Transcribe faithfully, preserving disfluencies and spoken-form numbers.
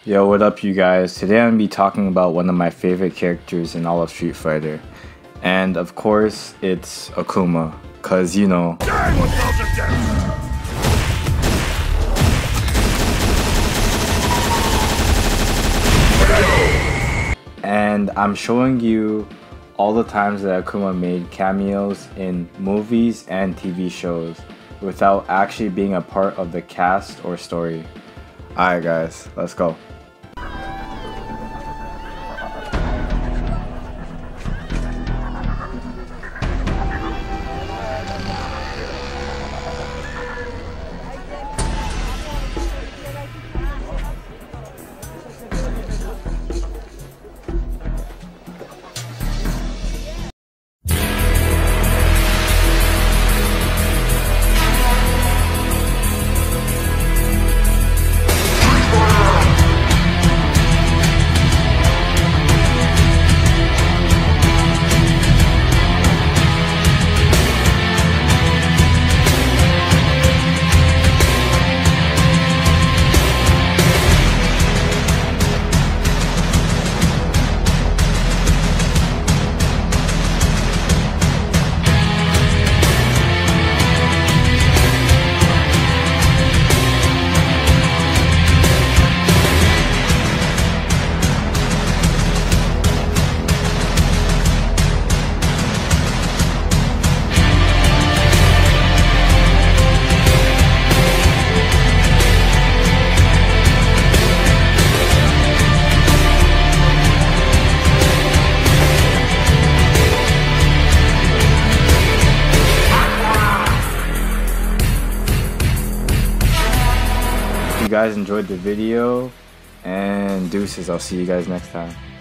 Yo, what up you guys? Today I'm going to be talking about one of my favorite characters in all of Street Fighter. And of course, it's Akuma. Cause you know... And I'm showing you all the times that Akuma made cameos in movies and T V shows without actually being a part of the cast or story. Alright guys, let's go. If you guys enjoyed the video, and deuces, I'll see you guys next time.